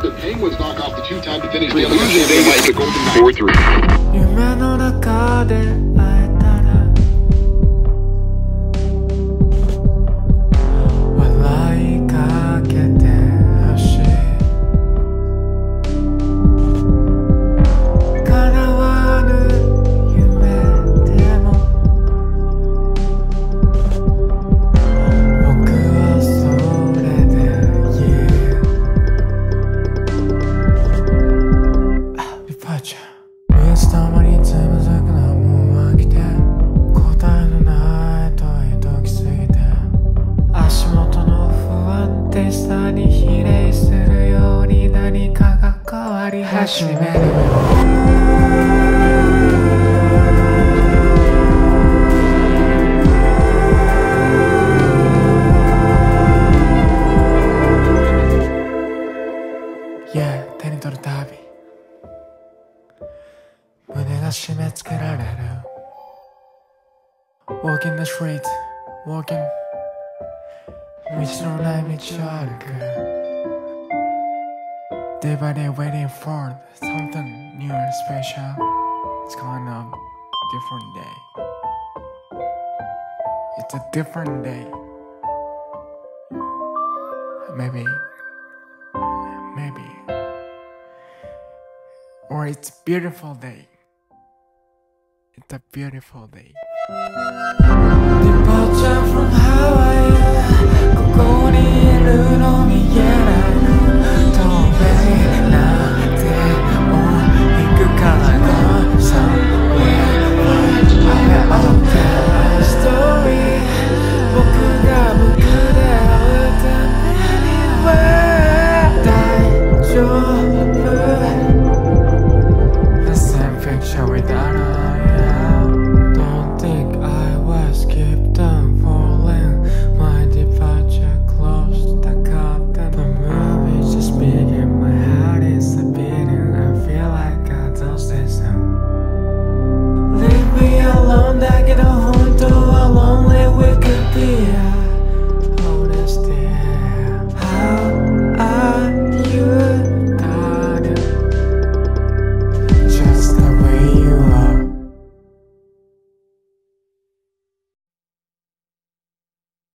the Penguins knock off the two-time defending Stanley Cup champions, the Golden Knights. 夢の中で会えたら笑いかけてほしい。叶わぬ夢でも僕はそれで言う。リパーチャー。いつたまにつまずくのも飽きて、答えのない問い解きすぎて、足元の不安定さに比例するように何かが変わり始める。手に取るたび胸が締め付けられる。 Walking the street, walking 道のない道を歩く。 Day by day waiting for something new and special. It's kind of different day. It's a different day. Maybe or it's a beautiful day. It's a beautiful day. Departure from Hawaii. ここにいるの見えないの。透明な手を引くからの Somewhere I am the story. 僕が僕で会うためには大丈夫